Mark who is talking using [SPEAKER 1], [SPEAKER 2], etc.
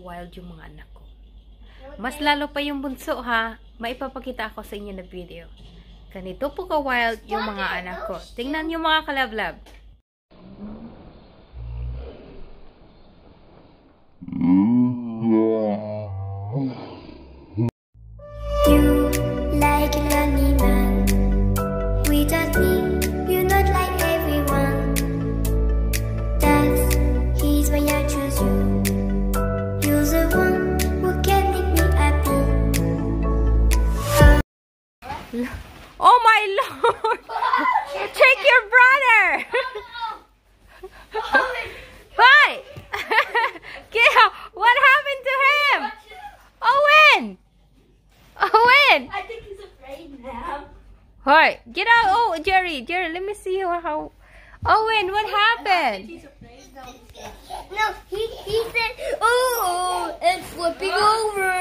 [SPEAKER 1] ka-wild yung mga anak ko. Mas lalo pa yung bunso ha. Maipapakita ako sa inyo na video. Ganito po ka-wild yung mga anak ko. Tingnan yung mga kalablab.
[SPEAKER 2] You like an lonely man without me, you're not like everyone. That's why I choose you. You're the one who can make me happy.
[SPEAKER 1] Oh my lord! Take your brother! Hi! What happened to him? Owen! Owen!
[SPEAKER 3] I think he's afraid now.
[SPEAKER 1] Hi! Get out! Oh, Jerry! Let me see how... Owen, what happened?
[SPEAKER 3] He's afraid now.
[SPEAKER 2] No, he said, oh, it's flipping over.